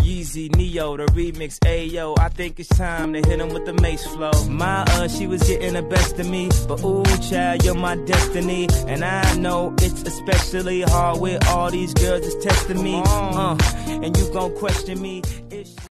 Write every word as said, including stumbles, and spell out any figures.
Yeezy, Neo, the remix, Ayo. I think it's time to hit him with the mace flow. My uh, she was getting the best of me, but ooh, child, you're my destiny. And I know it's especially hard with all these girls that's testing me. Uh, and you gon' question me. It's